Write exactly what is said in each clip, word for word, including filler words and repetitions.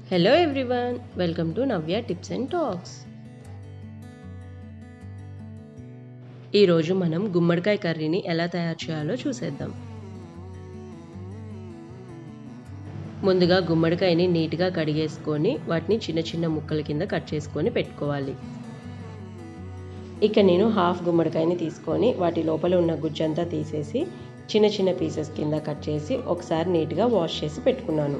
Hello everyone, welcome to Navya Tips and Talks. ఈ రోజు మనం గుమ్మడికాయ కర్రీని ఎలా తయారు చేయాలో చూసేద్దాం. ముందుగా గుమ్మడికాయని నీట్గా కడిగేసుకొని వాటిని చిన్న చిన్న ముక్కల కింద కట్ చేసుకొని పెట్టుకోవాలి. ఇక నేను హాఫ్ గుమ్మడికాయని తీసుకొని వాటి లోపల ఉన్న గుజ్జంతా తీసేసి చిన్న చిన్న పీసెస్ కింద కట్ చేసి ఒకసారి నీట్గా వాష్ చేసి పెట్టుకున్నాను.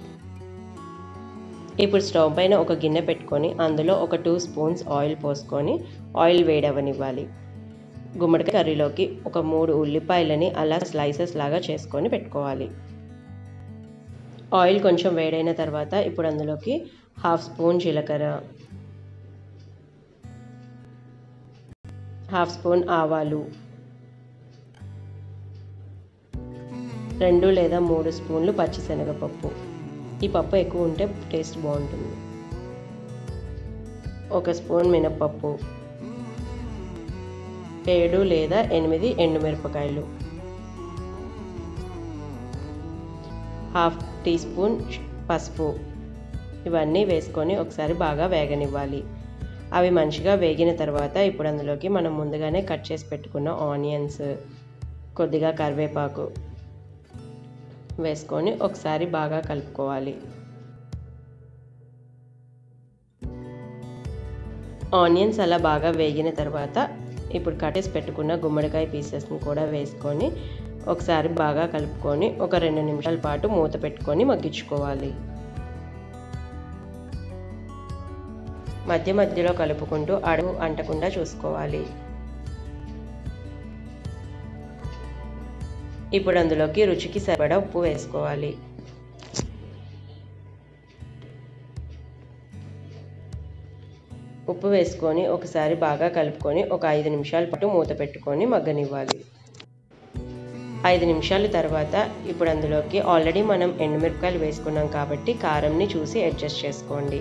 ఇప్పుడు స్టవ్ పైన ఒక గిన్నె పెట్టుకొని అందులో ఒక టూ స్పూన్స్ ఆయిల్ పోసుకొని ఆయిల్ వేడవనివ్వాలి. గుమ్మడికాయ కర్రీలోకి ఒక మూడు ఉల్లిపాయలని అలా స్లైసెస్ లాగా చేసుకొని పెట్టుకోవాలి. ఆయిల్ కొంచెం వేడైన తర్వాత ఇప్పుడు అందులోకి హాఫ్ స్పూన్ జీలకర్ర, హాఫ్ స్పూన్ ఆవాలు, రెండు లేదా మూడు స్పూన్లు పచ్చిశనగపప్పు. ఈ పప్పు ఎక్కువ ఉంటే టేస్ట్ బాగుంటుంది. ఒక స్పూన్ మినప్పప్పు, ఏడు లేదా ఎనిమిది ఎండుమిరపకాయలు, హాఫ్ టీ స్పూన్ పసుపు. ఇవన్నీ వేసుకొని ఒకసారి బాగా వేగనివ్వాలి. అవి మంచిగా వేగిన తర్వాత ఇప్పుడు అందులోకి మనం ముందుగానే కట్ చేసి పెట్టుకున్న ఆనియన్స్, కొద్దిగా కరివేపాకు వేసుకొని ఒకసారి బాగా కలుపుకోవాలి. ఆనియన్స్ అలా బాగా వేగిన తర్వాత ఇప్పుడు కట్ చేసి పెట్టుకున్న గుమ్మడికాయ పీసెస్ని కూడా వేసుకొని ఒకసారి బాగా కలుపుకొని ఒక రెండు నిమిషాల పాటు మూత పెట్టుకొని మగ్గించుకోవాలి. మధ్య మధ్యలో కలుపుకుంటూ అడుగు అంటకుండా చూసుకోవాలి. ఇప్పుడు అందులోకి రుచికి సరిపడా ఉప్పు వేసుకోవాలి. ఉప్పు వేసుకొని ఒకసారి బాగా కలుపుకొని ఒక ఐదు నిమిషాల పాటు మూత పెట్టుకొని మగ్గనివ్వాలి. ఐదు నిమిషాల తర్వాత ఇప్పుడు అందులోకి ఆల్రెడీ మనం ఎండుమిరపకాయలు వేసుకున్నాం కాబట్టి కారంని చూసి అడ్జస్ట్ చేసుకోండి.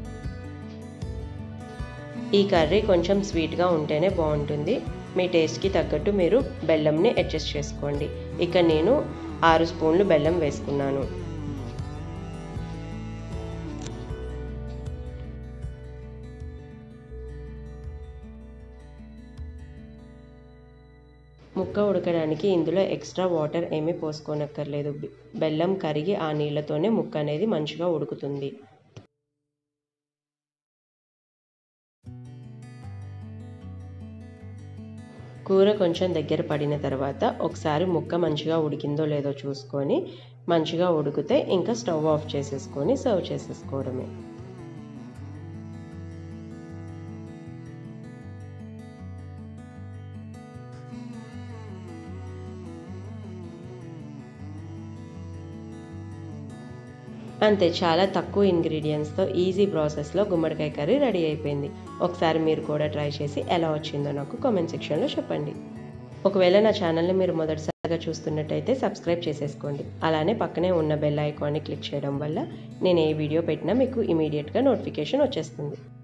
ఈ కర్రీ కొంచెం స్వీట్గా ఉంటేనే బాగుంటుంది. మీ టేస్ట్కి తగ్గట్టు మీరు బెల్లంని అడ్జస్ట్ చేసుకోండి. ఇక నేను ఆరు స్పూన్లు బెల్లం వేసుకున్నాను. ముక్క ఉడకడానికి ఇందులో ఎక్స్ట్రా వాటర్ ఏమీ పోసుకోనక్కర్లేదు. బెల్లం కరిగి ఆ నీళ్ళతోనే ముక్క అనేది మంచిగా ఉడుకుతుంది. కూర కొంచెం దగ్గర పడిన తర్వాత ఒకసారి ముక్క మంచిగా ఉడికిందో లేదో చూసుకొని మంచిగా ఉడికితే ఇంకా స్టవ్ ఆఫ్ చేసేసుకొని సర్వ్ చేసేసుకోవడమే. అంతే, చాలా తక్కువ ఇంగ్రీడియంట్స్తో ఈజీ ప్రాసెస్లో గుమ్మడికాయ కర్రీ రెడీ అయిపోయింది. ఒకసారి మీరు కూడా ట్రై చేసి ఎలా వచ్చిందో నాకు కామెంట్ సెక్షన్లో చెప్పండి. ఒకవేళ నా ఛానల్ని మీరు మొదటిసారిగా చూస్తున్నట్టయితే సబ్స్క్రైబ్ చేసేసుకోండి. అలానే పక్కనే ఉన్న బెల్ ఐకాన్ని క్లిక్ చేయడం వల్ల నేను ఏ వీడియో పెట్టినా మీకు ఇమీడియట్గా నోటిఫికేషన్ వచ్చేస్తుంది.